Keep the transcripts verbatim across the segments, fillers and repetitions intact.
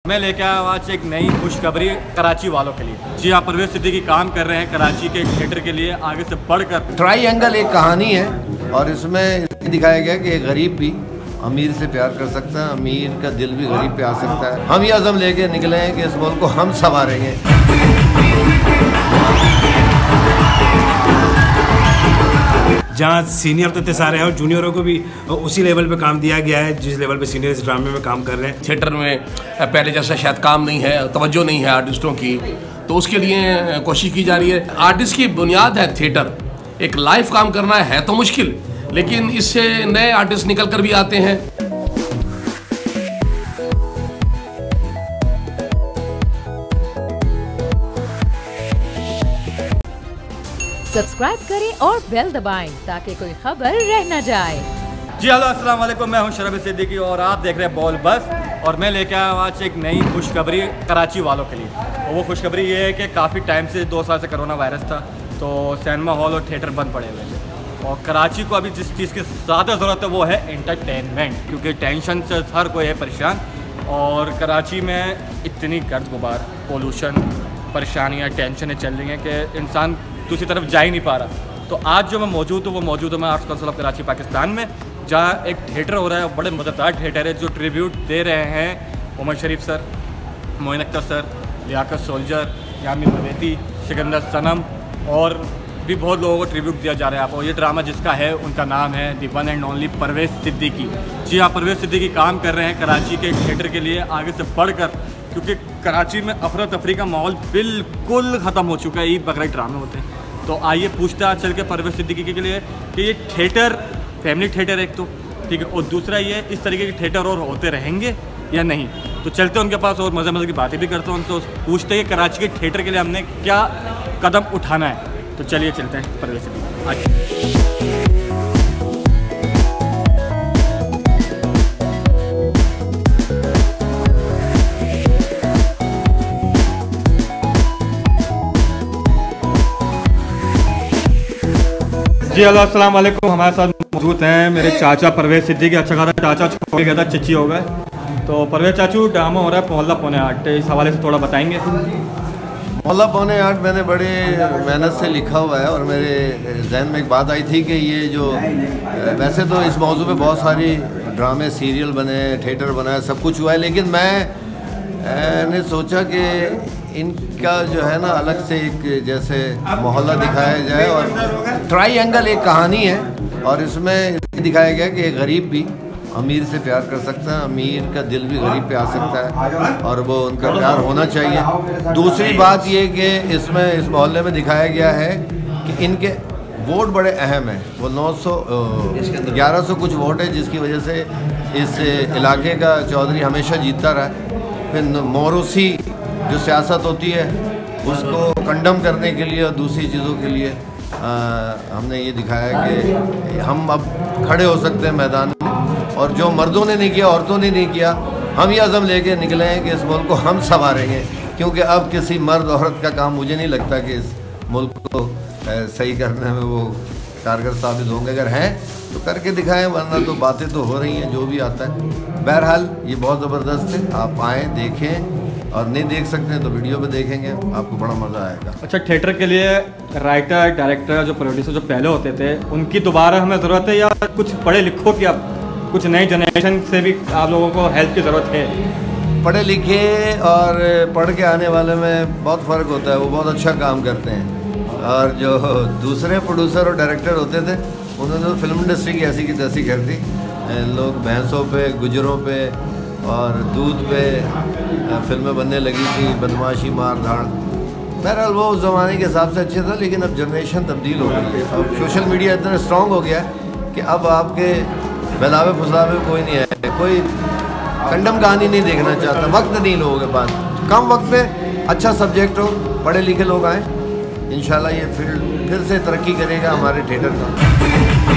मैं लेके आया आज एक नई खुशखबरी कराची वालों के लिए। जी हाँ, परवेज सिद्दीकी काम कर रहे हैं कराची के थिएटर के लिए आगे से बढ़कर। ट्रायंगल एक कहानी है और इसमें दिखाया गया कि एक गरीब भी अमीर से प्यार कर सकता है, अमीर का दिल भी गरीब पे आ सकता है। हम ये अज़म लेके निकले हैं कि इस मुल्क को हम संवारेंगे। जहाँ सीनियर तो इतने सारे हैं और जूनियरों को भी उसी लेवल पे काम दिया गया है जिस लेवल पे सीनियर इस ड्रामे में काम कर रहे हैं। थिएटर में पहले जैसा शायद काम नहीं है, तवज्जो नहीं है आर्टिस्टों की, तो उसके लिए कोशिश की जा रही है। आर्टिस्ट की बुनियाद है थिएटर। एक लाइव काम करना है तो मुश्किल, लेकिन इससे नए आर्टिस्ट निकल कर भी आते हैं। सब्सक्राइब करें और बेल दबाएं ताकि कोई खबर रह न जाए। जी हेलो अस्सलाम वालेकुम, मैं हूं शरफ सिद्दीकी और आप देख रहे हैं बॉल बस। और मैं लेके आया हूं आज एक नई खुशखबरी कराची वालों के लिए। और वो खुशखबरी ये है कि काफ़ी टाइम से दो साल से कोरोना वायरस था, तो सिनेमा हॉल और थिएटर बंद पड़े हुए थे। और कराची को अभी जिस चीज़ की ज़्यादा ज़रूरत है वो है एंटरटेनमेंट, क्योंकि टेंशन से हर कोई है परेशान। और कराची में इतनी गर्द गुबार, पोल्यूशन, परेशानियाँ, टेंशनें चल रही हैं कि इंसान दूसरी तरफ जा ही नहीं पा रहा। तो आज जो मैं मौजूद हूँ वो मौजूद हूँ मैं Arts Council of Karachi Pakistan में, जहाँ एक थिएटर हो रहा है, बड़े मज़ेदार थिएटर है जो ट्रिब्यूट दे रहे हैं Umar Sharif sir, Moin Akhtar sir, Liaquat soldier, यामी मवेती, सिकंदर सनम और भी बहुत लोगों को ट्रिब्यूट दिया जा रहा है। आपको ये ड्रामा जिसका है उनका नाम है the one and only Parvez Siddiqui. जी हाँ, परवेज सिद्दीकी काम कर रहे हैं कराची के थिएटर के लिए आगे से बढ़कर, क्योंकि कराची में अफरा तफरी का माहौल बिल्कुल ख़त्म हो चुका है। ईद बकरीद ड्रामे होते हैं। तो आइए पूछते हैं चल के परवेज सिद्दीकी के लिए कि ये थिएटर फैमिली थिएटर एक तो ठीक है, और दूसरा ये इस तरीके के थिएटर और होते रहेंगे या नहीं। तो चलते हैं उनके पास और मज़े मज़े की बातें भी करते हैं उनसे, पूछते हैं कि कराची के थिएटर के लिए हमने क्या कदम उठाना है। तो चलिए चलते हैं परवेज सिद्दीकी आज। जी हेलो अस्सलाम वालेकुम, हमारे साथ मौजूद हैं मेरे चाचा परवेज सिद्दीकी। अच्छा खासा चाचा छोड़ गया था, चची हो गए। तो परवेज चाचू, ड्रामा हो रहा है मोहल्ला पौने आठ, इस हवाले से थोड़ा बताएंगे। मोहल्ला पौने आठ मैंने बड़ी मेहनत से लिखा हुआ है और मेरे जहन में एक बात आई थी कि ये जो वैसे तो इस मौजू पे बहुत सारी ड्रामे, सीरियल बने, थिएटर बना है, सब कुछ हुआ है, लेकिन मैंने सोचा कि इनका जो है ना अलग से एक जैसे मोहल्ला दिखाया जाए। और ट्रायंगल एक कहानी है और इसमें दिखाया गया कि एक गरीब भी अमीर से प्यार कर सकता है, अमीर का दिल भी गरीब पे आ सकता है और वो उनका प्यार होना चाहिए। दूसरी बात ये कि इसमें इस मोहल्ले में दिखाया गया है कि इनके वोट बड़े अहम हैं। वो नौ सौ ग्यारह सौ कुछ वोट है जिसकी वजह से इस इलाके का चौधरी हमेशा जीतता रहा है। फिर मोरूसी जो सियासत होती है उसको कंडम करने के लिए और दूसरी चीज़ों के लिए आ, हमने ये दिखाया कि हम अब खड़े हो सकते हैं मैदान में, और जो मर्दों ने नहीं किया, औरतों ने नहीं किया, हम ये अज़म लेके निकले हैं कि इस मुल्क को हम संवारेंगे। क्योंकि अब किसी मर्द औरत का काम मुझे नहीं लगता कि इस मुल्क को आ, सही करने में वो कारगर साबित होंगे। अगर हैं तो करके दिखाएं, वरना तो बातें तो हो रही हैं जो भी आता है। बहरहाल ये बहुत ज़बरदस्त है, आप आएँ देखें, और नहीं देख सकते हैं तो वीडियो पे देखेंगे, आपको बड़ा मज़ा आएगा। अच्छा, थिएटर के लिए राइटर, डायरेक्टर, जो प्रोड्यूसर जो पहले होते थे उनकी दोबारा हमें ज़रूरत है, या कुछ पढ़े लिखो की अब कुछ नई जनरेशन से भी आप लोगों को हेल्प की ज़रूरत है? पढ़े लिखे और पढ़ के आने वाले में बहुत फ़र्क होता है, वो बहुत अच्छा काम करते हैं। और जो दूसरे प्रोड्यूसर और डायरेक्टर होते थे उन्होंने तो फिल्म इंडस्ट्री की ऐसी की तैसी कर दी। लोग भैंसों पे, गुजरों पे और दूध पे फिल्में बनने लगी थी, बदमाशी, मार धाड़। बहरहाल वो उस ज़माने के हिसाब से अच्छे था, लेकिन अब जनरेशन तब्दील हो गई है। अब सोशल मीडिया इतना स्ट्रॉन्ग हो गया है कि अब आपके बहलावे फुसलावे कोई नहीं है, कोई कंडम कहानी नहीं देखना चाहता, वक्त नहीं लोगों के पास। कम वक्त में अच्छा सब्जेक्ट हो, पढ़े लिखे लोग आएँ, इंशाल्लाह ये फील्ड फिर से तरक्की करेगा हमारे थिएटर का।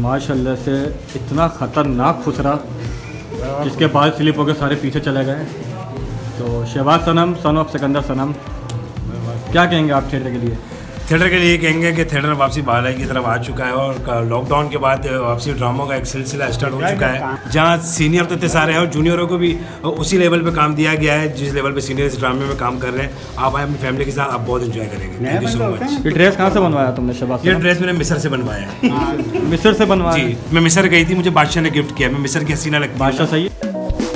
माशाल्लाह से इतना ख़तरनाक खुसरा जिसके बाल स्लिप होकर सारे पीछे चले गए। तो शहबाज सनम सन ऑफ सिकंदर सनम, क्या कहेंगे आप थिएटर के लिए? थिएटर के लिए कहेंगे कि थिएटर वापसी बहाली की तरफ आ चुका है और लॉकडाउन के बाद वापसी ड्रामों का एक सिलसिला स्टार्ट हो चुका है, जहां सीनियर तो इतने सारे हैं और जूनियरों को भी उसी लेवल पे काम दिया गया है जिस लेवल पे सीनियर इस ड्रामे में काम कर रहे हैं। आप आए अपनी फैमिली के साथ, आप बहुत एंजॉय करेंगे। Thank you so much. ये ड्रेस कहाँ से बनवाया तुमने शहबाज? ये ड्रेस मैंने मिस्र से बनवाया है। मिस्र से बनवाया? जी, मैं मिस्र गई थी, मुझे बादशाह ने गिफ्ट किया। मैं मिस्र की हसीना लगती। बादशाह सही है।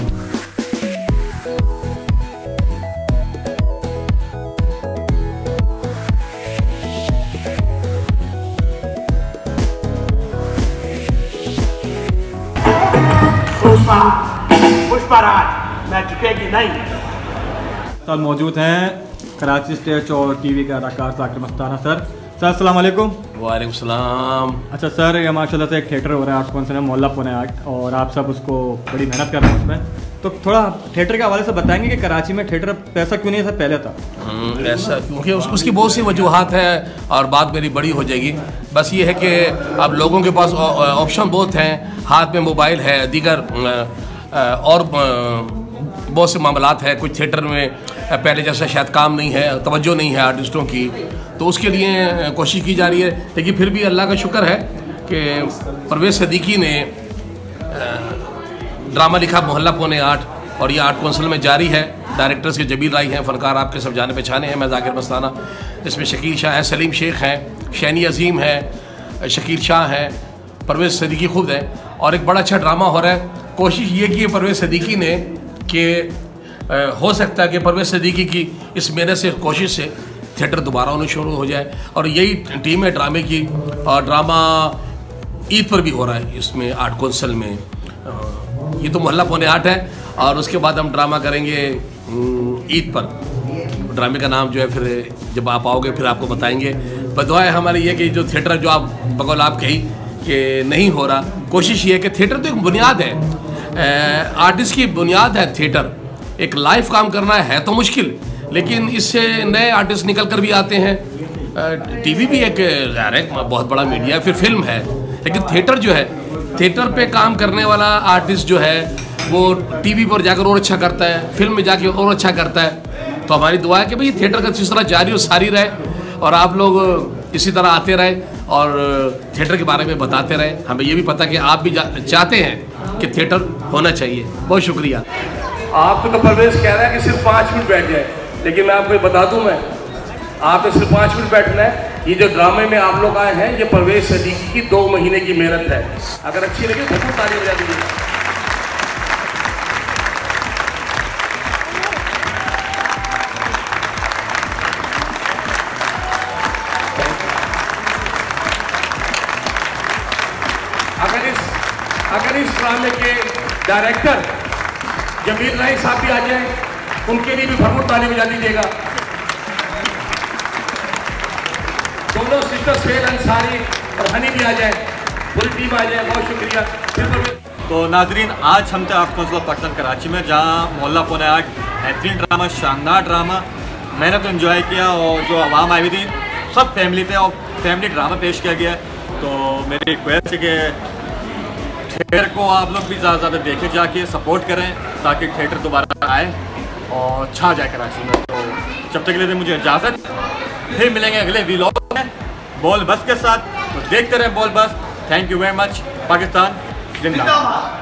पुष्पराज मैं झुकेगी नहीं। सर मौजूद हैं कराची स्टेट और टीवी के अदाकार जाकिर मस्ताना सर। सर अस्सलाम वालेकुम। वालेकुम सलाम। अच्छा सर, ये माशाल्लाह से एक थिएटर हो रहा है आर्ट कौंसिल में, मोहल्ला पौने आठ, और आप सब उसको बड़ी मेहनत कर रहे हैं उसमें, तो थोड़ा थिएटर के हवाले से बताएंगे कि कराची में थिएटर पैसा क्यों नहीं था पहले था? ऐसा क्योंकि उस, उसकी बहुत सी वजूहात है और बात मेरी बड़ी हो जाएगी। बस ये है कि अब लोगों के पास ऑप्शन बहुत हैं, हाथ में मोबाइल है, दीगर और बहुत से मामलात है। कुछ थिएटर में पहले जैसा शायद काम नहीं है, तवज्जो नहीं है आर्टिस्टों की, तो उसके लिए कोशिश की जा रही है। लेकिन फिर भी अल्लाह का शुक्र है कि परवेज़ सिद्दीकी ने ड्रामा लिखा मोहल्ला पौने आठ, और ये आर्ट कौंसिल में जारी है। डायरेक्टर्स के जबीर राय हैं, फनकार आपके सब जाने पहचाने हैं, मैं जाकिर मस्ताना। इसमें शकील शाह है, सलीम शेख हैं, शैनी अजीम है, शकील शाह हैं, परवेज़ सिद्दीकी खुद है, और एक बड़ा अच्छा ड्रामा हो रहा है। कोशिश ये की है परवेज़ सिद्दीकी ने कि हो सकता है कि परवेज़ सिद्दीकी की इस मेहनत से, कोशिश से थिएटर दोबारा होना शुरू हो जाए, और यही टीम है ड्रामे की। और ड्रामा ईद पर भी हो रहा है इसमें आर्ट कौंसिल में। ये तो मोहल्ला पौने आठ है, और उसके बाद हम ड्रामा करेंगे ईद पर। ड्रामे का नाम जो है फिर जब आप आओगे फिर आपको बताएंगे। पर दुआ है हमारी ये कि जो थिएटर जो आप बगौल आप कही कि नहीं हो रहा, कोशिश ये है कि थिएटर तो एक बुनियाद है, आर्टिस्ट की बुनियाद है थिएटर। एक लाइव काम करना है तो मुश्किल, लेकिन इससे नए आर्टिस्ट निकल कर भी आते हैं। टीवी भी एक बहुत बड़ा मीडिया है, फिर फिल्म है, लेकिन थिएटर जो है, थिएटर पे काम करने वाला आर्टिस्ट जो है वो टीवी पर जाकर और अच्छा करता है, फिल्म में जाकर और अच्छा करता है। तो हमारी दुआ है कि भाई थिएटर का जिस तरह जारी और सारी रहे, और आप लोग इसी तरह आते रहे और थिएटर के बारे में बताते रहे। हमें ये भी पता कि आप भी चाहते हैं कि थिएटर होना चाहिए। बहुत शुक्रिया। आप तो परवेज़ कह रहा है कि सिर्फ पाँच मिनट बैठ जाए, लेकिन मैं आपको बता दूं, मैं आपने सिर्फ पाँच मिनट बैठना है। ये जो ड्रामे में आप लोग आए हैं, ये परवेज़ सिद्दीकी की दो महीने की मेहनत है। अगर अच्छी लगे तो बहुत ताली बजा दीजिए। अगर इस अगर इस ड्रामे के डायरेक्टर जबीर राय साहब भी आ जाए, उनके लिए भी भरपूर ताली बजा दीजिएगा। दोनों सिस्टर सेल अंसारी और हनी भी आ जाए, पूरी टीम आ जाए। बहुत शुक्रिया। तो नाजरीन, आज हम थे art council of Pakistan Karachi में, जहाँ मोहल्ला पौने आठ बेहतरीन ड्रामा, शानदार ड्रामा, मैंने तो इन्जॉय किया, और जो आवाम आई हुई थी सब फैमिली थे, और फैमिली ड्रामा पेश किया गया। तो मेरी रिक्वेस्ट है कि थिएटर को आप लोग भी ज़्यादा से ज़्यादा देखें, जाके सपोर्ट करें, ताकि थिएटर दोबारा आए और छा जाए कराची में। तो जब तक के लिए मुझे इजाज़त, फिर मिलेंगे अगले व्लॉग में बॉल बस के साथ। तो देखते रहें बॉल बस। Thank you very much. Pakistan जिंदाबाद।